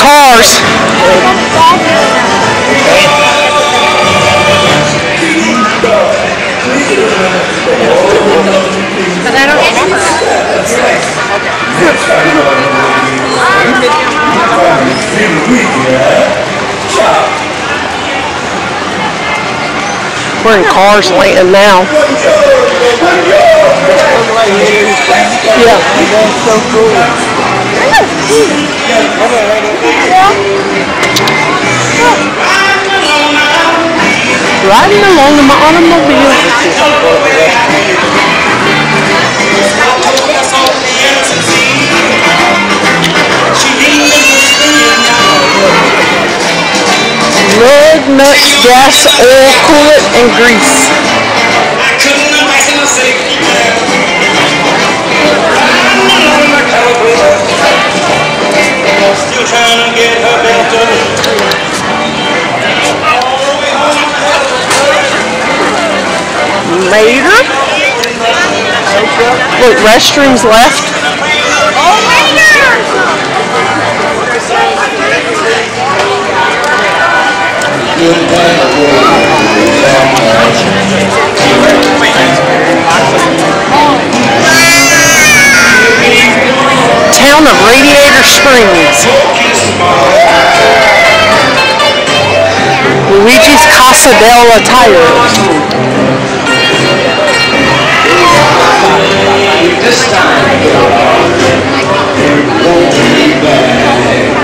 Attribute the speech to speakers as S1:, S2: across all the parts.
S1: cars.
S2: But I don't remember.
S1: We're in Cars Land now. Yeah.
S3: That's so cool.
S1: Riding along in my automobile. Lug nuts, gas, oil, coolant, and grease.
S4: Still trying to get her belt up.
S1: Later. Look, restrooms left.
S2: Oh, later!
S1: Town of Radiator Springs. Luigi's Casa della Tires.
S3: This time, won't be back.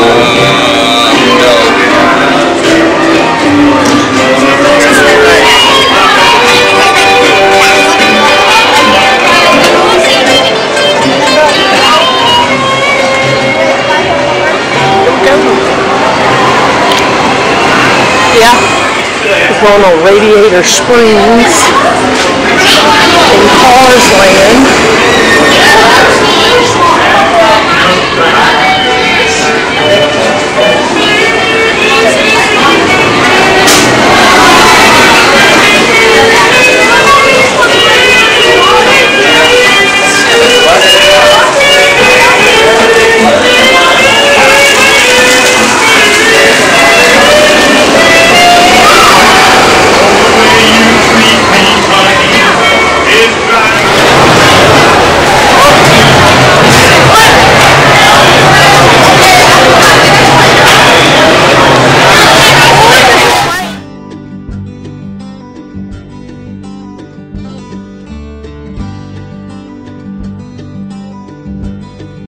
S1: Yeah, we're going on Radiator Springs in Cars Land.